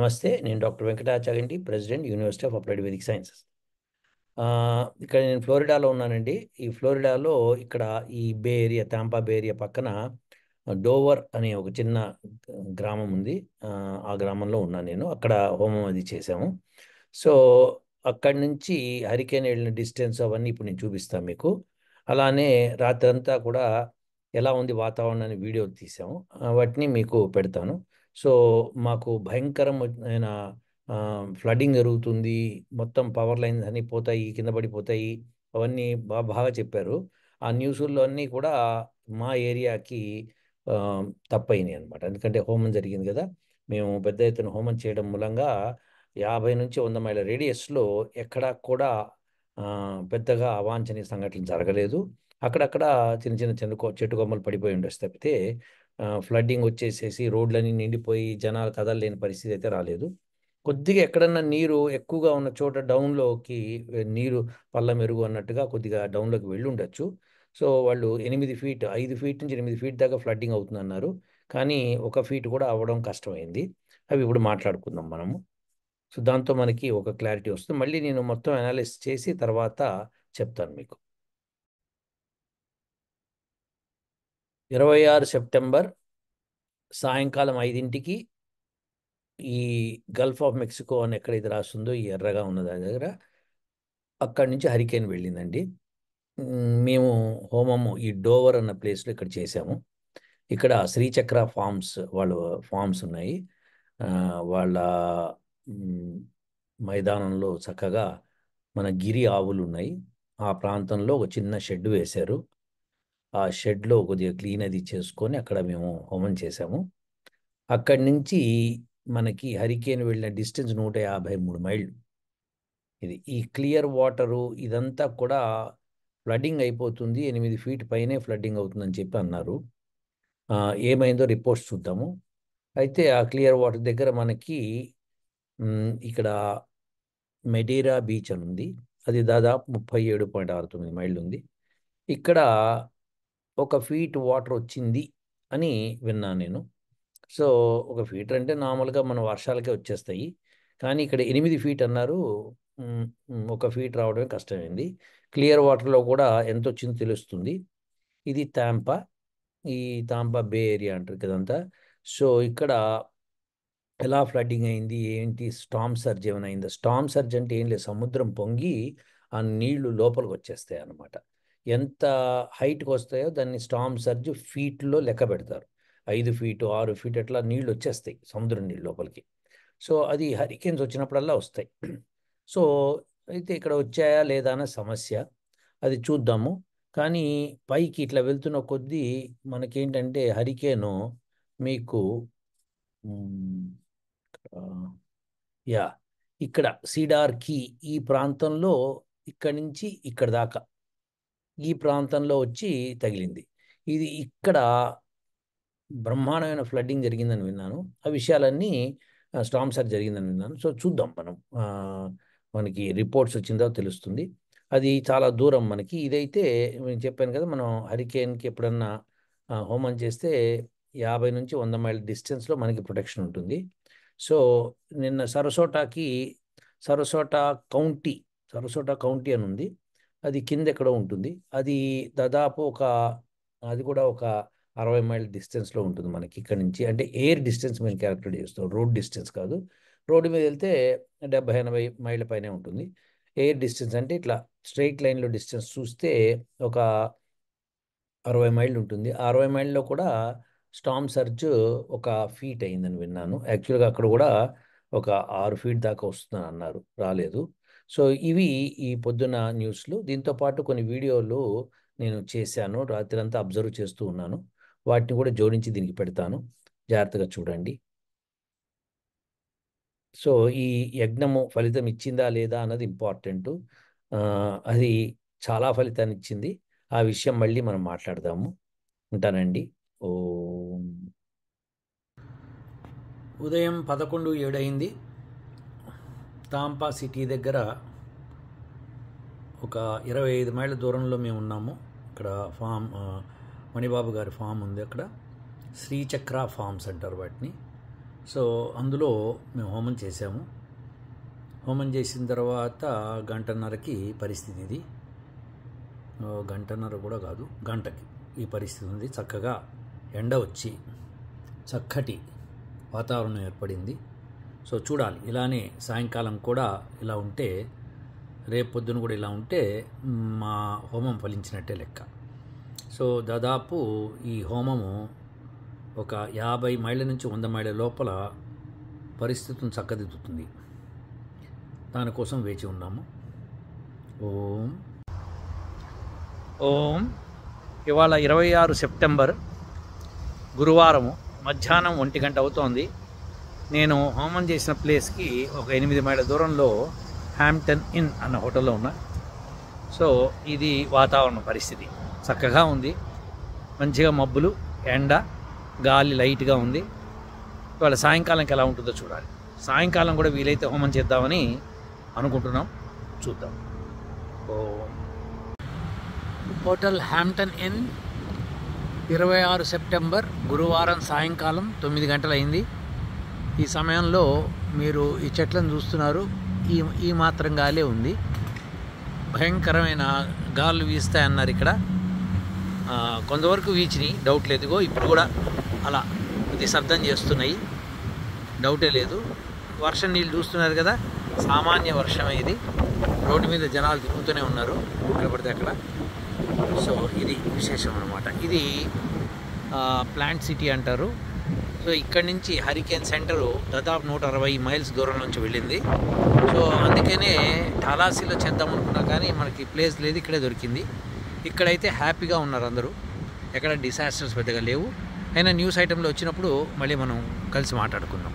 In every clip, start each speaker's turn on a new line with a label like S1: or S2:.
S1: నమస్తే. నేను డాక్టర్ వెంకటాచార్యండి, president university of applied Vedic sciences. ఇక్కడ నేను ఫ్లోరిడాలో ఉన్నానండి. ఈ ఫ్లోరిడాలో ఇక్కడ ఈ bay area, Tampa bay area పక్కన డోవర్ అనే ఒక చిన్న గ్రామం ఉంది. ఆ గ్రామంలో ఉన్నాను నేను. అక్కడ హోమం అది చేశాము. సో అక్కడి నుంచి హరికేన్ వెళ్ళిన డిస్టెన్స్ అవన్నీ ఇప్పుడు నేను చూపిస్తాను మీకు. అలానే రాత్రంతా కూడా ఎలా ఉంది వాతావరణాన్ని వీడియో తీసాము. వాటిని మీకు పెడతాను. సో మాకు భయంకరమైన ఫ్లడ్డింగ్ జరుగుతుంది, మొత్తం పవర్ లైన్స్ అన్నీ పోతాయి, కింద పడిపోతాయి, అవన్నీ బాగా చెప్పారు. ఆ న్యూస్లో అన్నీ కూడా మా ఏరియాకి ఆ, తప్పయినాయి అనమాట. ఎందుకంటే హోమం జరిగింది కదా, మేము పెద్ద ఎత్తున హోమం చేయడం మూలంగా 50 నుంచి 100 మైళ్ళ రేడియస్లో ఎక్కడా కూడా ఆ, పెద్దగా అవాంఛనీయ సంఘటనలు జరగలేదు. అక్కడక్కడ చిన్న చిన్న చెట్టు కొమ్మలు పడిపోయి ఉండొచ్చు తప్పితే ఫ్లడ్డింగ్ వచ్చేసేసి రోడ్లన్నీ నిండిపోయి జనాలు కదలలేని పరిస్థితి అయితే రాలేదు. కొద్దిగా ఎక్కడన్నా నీరు ఎక్కువగా ఉన్న చోట డౌన్లోకి నీరు పల్ల మెరుగు అన్నట్టుగా కొద్దిగా డౌన్లోకి వెళ్ళి ఉండొచ్చు. సో వాళ్ళు 8 ఫీట్ 5 ఫీట్ నుంచి 8 ఫీట్ దాకా ఫ్లడ్డింగ్ అవుతుంది అన్నారు. కానీ 1 ఫీట్ కూడా అవ్వడం కష్టమైంది. అవి ఇప్పుడు మాట్లాడుకుందాం మనము. సో దాంతో మనకి ఒక క్లారిటీ వస్తుంది. మళ్ళీ నేను మొత్తం అనాలిసిస్ చేసి తర్వాత చెప్తాను మీకు. 26 సెప్టెంబర్ సాయంకాలం 5ంటికి ఈ గల్ఫ్ ఆఫ్ మెక్సికో అని ఎక్కడైతే రాస్తుందో ఈ ఎర్రగా ఉన్న దాని దగ్గర అక్కడి నుంచి హరికేన్ వెళ్ళిందండి. మేము హోమము ఈ డోవర్ అన్న ప్లేస్లో ఇక్కడ చేసాము. ఇక్కడ శ్రీచక్ర ఫార్మ్స్ వాళ్ళు ఫార్మ్స్ ఉన్నాయి. వాళ్ళ మైదానంలో చక్కగా మన గిరి ఆవులు ఉన్నాయి. ఆ ప్రాంతంలో ఒక చిన్న షెడ్ వేశారు. ఆ షెడ్లో కొద్దిగా క్లీన్ అది చేసుకొని అక్కడ మేము హోమం చేసాము. అక్కడి నుంచి మనకి హరికేన్ వెళ్ళిన డిస్టెన్స్ 153 మైళ్ళు. ఇది ఈ క్లియర్ వాటరు ఇదంతా కూడా ఫ్లడ్డింగ్ అయిపోతుంది, 8 ఫీట్ పైనే ఫ్లడ్డింగ్ అవుతుందని చెప్పి అన్నారు. ఏమైందో రిపోర్ట్స్ చూద్దాము. అయితే ఆ క్లియర్ వాటర్ దగ్గర మనకి ఇక్కడ మెడీరా బీచ్ అని ఉంది. అది దాదాపు 37.69 మైళ్ళు ఉంది. ఇక్కడ 1 ఫీట్ వాటర్ వచ్చింది అని విన్నాను నేను. సో 1 ఫీట్ అంటే నార్మల్గా మన వర్షాలకే వచ్చేస్తాయి. కానీ ఇక్కడ 8 ఫీట్ అన్నారు. 1 ఫీట్ రావడమే కష్టమైంది. క్లియర్ వాటర్లో కూడా ఎంత వచ్చిందో తెలుస్తుంది. ఇది టాంపా, ఈ టాంపా బే ఏరియా అంటారు కదంతా. సో ఇక్కడ ఎలా ఫ్లడ్డింగ్ అయింది ఏంటి, స్టామ్ సర్జ్ ఏమైనా అయిందా? స్టామ్ సర్జ్ అంటే ఏం లేదు, సముద్రం పొంగి ఆ నీళ్లు లోపలికి వచ్చేస్తాయి అన్నమాట. ఎంత హైట్కి వస్తాయో దాన్ని స్టామ్ సర్జ్ ఫీట్లో లెక్క పెడతారు. 5 ఫీటు 6 ఫీట్ అట్లా నీళ్లు వచ్చేస్తాయి సముద్రం నీళ్ళు లోపలికి. సో అది హరికేన్స్ వచ్చినప్పుడల్లా వస్తాయి. సో అయితే ఇక్కడ వచ్చాయా లేదా అన్న సమస్య, అది చూద్దాము. కానీ పైకి ఇట్లా వెళ్తున్న కొద్దీ మనకేంటంటే హరికేను మీకు ఆ, యా ఇక్కడ సీడార్ కీ ఈ ప్రాంతంలో ఇక్కడి నుంచి ఇక్కడ దాకా ఈ ప్రాంతంలో వచ్చి తగిలింది. ఇది ఇక్కడ బ్రహ్మాండమైన ఫ్లడ్డింగ్ జరిగిందని విన్నాను. ఆ విషయాలన్నీ స్టామ్ సర్జ్ జరిగిందని విన్నాను. సో చూద్దాం మనం, మనకి రిపోర్ట్స్ వచ్చిందో తెలుస్తుంది. అది చాలా దూరం మనకి. ఇదైతే నేను చెప్పాను కదా, మనం హరికేన్కి ఎప్పుడన్నా హోమం చేస్తే 50 నుంచి 100 మైళ్ళ డిస్టెన్స్లో మనకి ప్రొటెక్షన్ ఉంటుంది. సో నిన్న సరసోటా కౌంటీ సరసోటా కౌంటీ అని ఉంది. అది కింద ఎక్కడో ఉంటుంది. అది దాదాపు అది కూడా ఒక 60 మైళ్ళ డిస్టెన్స్లో ఉంటుంది మనకి ఇక్కడ నుంచి. అంటే ఎయిర్ డిస్టెన్స్ మేము క్యాలిక్యులేట్ చేస్తాం, రోడ్ డిస్టెన్స్ కాదు. రోడ్డు మీద వెళ్తే 70-80 మైళ్ళ పైనే ఉంటుంది. ఎయిర్ డిస్టెన్స్ అంటే ఇట్లా స్ట్రైట్ లైన్లో డిస్టెన్స్ చూస్తే ఒక 60 మైళ్ళు ఉంటుంది. ఆ 60 మైళ్ళలో కూడా స్టామ్ సర్జ్ 1 ఫీట్ అయిందని విన్నాను. యాక్చువల్గా అక్కడ కూడా ఒక 6 ఫీట్ దాకా వస్తుందని అన్నారు, రాలేదు. సో ఇవి ఈ పొద్దున న్యూస్లు. దీంతో పాటు కొన్ని వీడియోలు నేను చేశాను, రాత్రి అంతా అబ్జర్వ్ చేస్తూ ఉన్నాను. వాటిని కూడా జోడించి దీనికి పెడతాను, జాగ్రత్తగా చూడండి. సో ఈ యజ్ఞము ఫలితం ఇచ్చిందా లేదా అన్నది ఇంపార్టెంట్. అది చాలా ఫలితాన్ని ఇచ్చింది. ఆ విషయం మళ్ళీ మనం మాట్లాడదాము. ఉంటానండి. ఓం. ఉదయం 11:07 అయింది. తాంపా సిటీ దగ్గర ఒక 25 మైళ్ళ దూరంలో మేము ఉన్నాము. ఇక్కడ ఫామ్, మణిబాబు గారి ఫామ్ ఉంది అక్కడ. శ్రీచక్ర ఫార్మ్స్ అంటారు వాటిని. సో అందులో మేము హోమం చేసాము. హోమం చేసిన తర్వాత గంటన్నరకి పరిస్థితి ఇది, గంటన్నర కూడా కాదు, గంటకి ఈ పరిస్థితి ఉంది. చక్కగా ఎండ వచ్చి చక్కటి వాతావరణం ఏర్పడింది. సో చూడాలి, ఇలానే సాయంకాలం కూడా ఇలా ఉంటే, రేపు పొద్దున కూడా ఇలా ఉంటే మా హోమం ఫలించినట్టే లెక్క. సో దాదాపు ఈ హోమము ఒక 50 మైళ్ళ నుంచి 100 మైళ్ళ లోపల పరిస్థితిని చక్కదిద్దుతుంది. దానికోసం వేచి ఉన్నాము. ఓం ఓం. ఇవాళ 26 సెప్టెంబర్ గురువారము మధ్యాహ్నం 1 గంట అవుతోంది. నేను హోమం చేసిన ప్లేస్కి ఒక 8 మైళ్ళ దూరంలో హ్యాంప్టన్ ఇన్ అన్న హోటల్లో ఉన్నా. సో ఇది వాతావరణ పరిస్థితి చక్కగా ఉంది. మంచిగా మబ్బులు, ఎండ, గాలి లైట్గా ఉంది. ఇవాళ సాయంకాలంకి ఎలా ఉంటుందో చూడాలి. సాయంకాలం కూడా వీలైతే హోమం చేద్దామని అనుకుంటున్నాం, చూద్దాం. హోటల్ హ్యాంప్టన్ ఇన్ 26 సెప్టెంబర్ గురువారం సాయంకాలం 9 గంటలైంది. ఈ సమయంలో మీరు ఈ చెట్లను చూస్తున్నారు. ఈ మాత్రం గాలే ఉంది. భయంకరమైన గాలులు వీస్తాయన్నారు ఇక్కడ. కొంతవరకు వీచినాయి, డౌట్ లేదుగో. ఇప్పుడు కూడా అలా ఇది శబ్దం చేస్తున్నాయి, డౌటే లేదు. వర్షం నీళ్ళు చూస్తున్నారు కదా, సామాన్య వర్షమే ఇది. రోడ్డు మీద జనాలు తిరుగుతూనే ఉన్నారు ఎక్కడ పడితే అక్కడ. సో ఇది విశేషం అన్నమాట. ఇది ప్లాంట్ సిటీ అంటారు. సో ఇక్కడి నుంచి హరికేన్ సెంటరు దాదాపు 160 మైల్స్ దూరం నుంచి వెళ్ళింది. సో అందుకనే టాలాసీలో చేద్దాం అనుకున్నా కానీ మనకి ప్లేస్ లేదు, ఇక్కడే దొరికింది. ఇక్కడైతే హ్యాపీగా ఉన్నారు అందరూ, ఎక్కడ డిసాస్టర్స్ పెద్దగా లేవు. అయినా న్యూస్ ఐటెంలో వచ్చినప్పుడు మళ్ళీ మనం కలిసి మాట్లాడుకుందాం.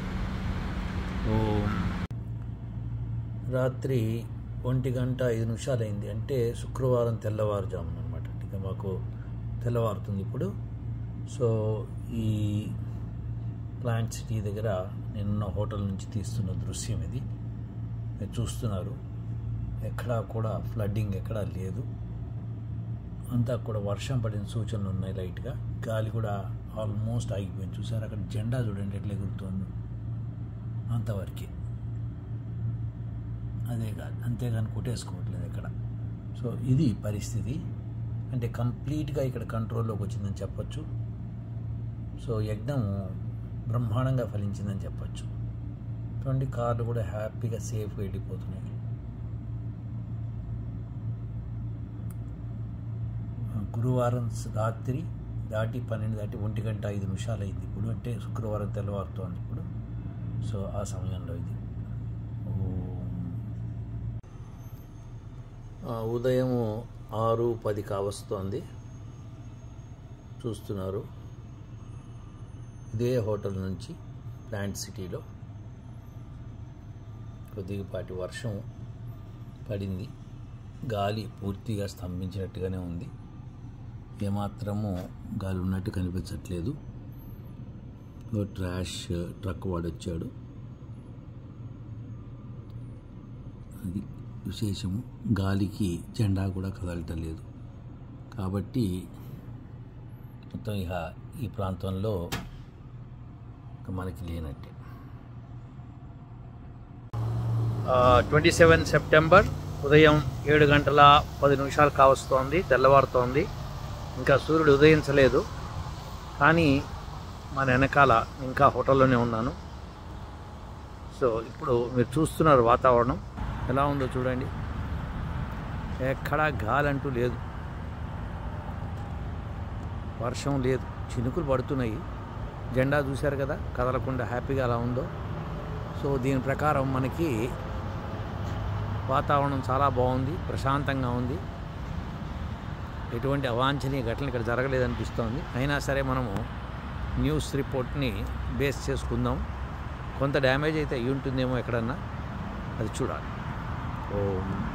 S1: రాత్రి 1:05 అయింది. అంటే శుక్రవారం తెల్లవారుజామున అనమాట. ఇక మాకు తెల్లవారుతుంది ఇప్పుడు. సో ఈ ప్లాంట్ సిటీ దగ్గర నిన్న హోటల్ నుంచి తీస్తున్న దృశ్యం ఇది. మీరు చూస్తున్నారు, ఎక్కడా కూడా ఫ్లడ్డింగ్ ఎక్కడా లేదు. అంతా కూడా వర్షం పడిన సూచనలు ఉన్నాయి. లైట్గా గాలి కూడా ఆల్మోస్ట్ ఆగిపోయింది. చూసారు అక్కడ జెండా చూడండి ఎట్లా ఎగురుతోంది, అంతవరకే. అదే కాదు, అంతేగాని కొట్టేసుకోవట్లేదు ఎక్కడ. సో ఇది పరిస్థితి. అంటే కంప్లీట్గా ఇక్కడ కంట్రోల్లోకి వచ్చిందని చెప్పచ్చు. సో యజ్ఞం బ్రహ్మాండంగా ఫలించిందని చెప్పచ్చు. చూడండి, కార్లు కూడా హ్యాపీగా సేఫ్గా వెళ్ళిపోతున్నాయి. గురువారం రాత్రి దాటి 12 దాటి 1:05 అయింది ఇప్పుడు. అంటే శుక్రవారం తెల్లవారుతోంది ఇప్పుడు. సో ఆ సమయంలో ఇది ఉదయం 6:10 కావస్తోంది. చూస్తున్నారు, ఇదే హోటల్ నుంచి ప్లాంట్ సిటీలో కొద్దిపాటి వర్షం పడింది. గాలి పూర్తిగా స్తంభించినట్టుగానే ఉంది, ఏమాత్రము గాలి ఉన్నట్టు కనిపించట్లేదు. ట్రాష్ ట్రక్ వాడు వచ్చాడు, అది విశేషము. గాలికి జెండా కూడా కదలటం లేదు. కాబట్టి మొత్తం ఇక ఈ ప్రాంతంలో మనకి లేనట్టే. 27 సెప్టెంబర్ ఉదయం 7:10 కావస్తోంది, తెల్లవారుతోంది. ఇంకా సూర్యుడు ఉదయించలేదు, కానీ మన వెనకాల ఇంకా హోటల్లోనే ఉన్నాను. సో ఇప్పుడు మీరు చూస్తున్నారు వాతావరణం ఎలా ఉందో చూడండి. ఎక్కడా గాలి అంటూ లేదు, వర్షం లేదు, చినుకులు పడుతున్నాయి. జెండా చూశారు కదా కదలకుండా హ్యాపీగా అలా ఉందో. సో దీని ప్రకారం మనకి వాతావరణం చాలా బాగుంది, ప్రశాంతంగా ఉంది. ఎటువంటి అవాంఛనీయ ఘటనలు ఇక్కడ జరగలేదనిపిస్తోంది. అయినా సరే మనము న్యూస్ రిపోర్ట్ని బేస్ చేసుకుందాం. కొంత డ్యామేజ్ అయితే అయ్యి ఉంటుందేమో ఎక్కడన్నా, అది చూడాలి. ఓం